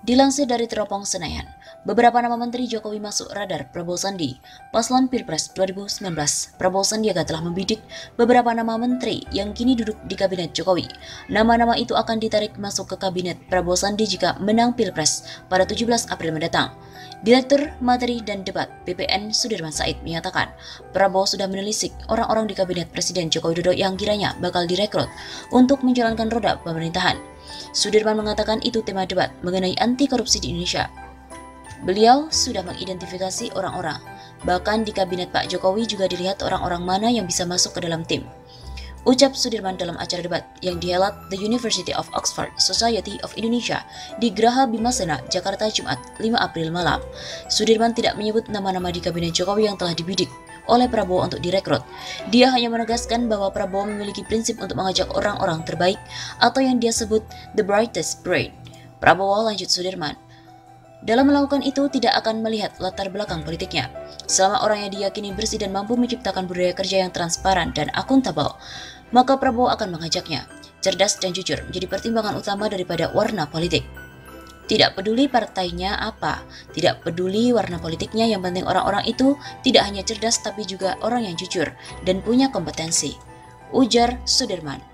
Dilansir dari Teropong Senayan, beberapa nama Menteri Jokowi masuk radar Prabowo Sandi. Paslon Pilpres 2019, Prabowo Sandiaga telah membidik beberapa nama menteri yang kini duduk di Kabinet Jokowi. Nama-nama itu akan ditarik masuk ke Kabinet Prabowo Sandi jika menang Pilpres pada 17 April mendatang. Direktur Materi dan Debat BPN Sudirman Said menyatakan, Prabowo sudah menelisik orang-orang di Kabinet Presiden Joko Widodo yang kiranya bakal direkrut untuk menjalankan roda pemerintahan. Sudirman mengatakan itu tema debat mengenai anti korupsi di Indonesia. Beliau sudah mengidentifikasi orang-orang. Bahkan di Kabinet Pak Jokowi juga dilihat orang-orang mana yang bisa masuk ke dalam tim. Ucap Sudirman dalam acara debat yang dihelat The University of Oxford Society of Indonesia di Geraha Bimasena, Jakarta, Jumat 5 April malam. Sudirman tidak menyebut nama-nama di Kabinet Jokowi yang telah dibidik oleh Prabowo untuk direkrut. Dia hanya menegaskan bahwa Prabowo memiliki prinsip untuk mengajak orang-orang terbaik atau yang dia sebut the brightest brain. Prabowo, lanjut Sudirman, dalam melakukan itu tidak akan melihat latar belakang politiknya. Selama orang yang diyakini bersih dan mampu menciptakan budaya kerja yang transparan dan akuntabel, maka Prabowo akan mengajaknya. Cerdas dan jujur menjadi pertimbangan utama daripada warna politik. Tidak peduli partainya apa, tidak peduli warna politiknya, yang penting orang-orang itu tidak hanya cerdas tapi juga orang yang jujur dan punya kompetensi, ujar Sudirman.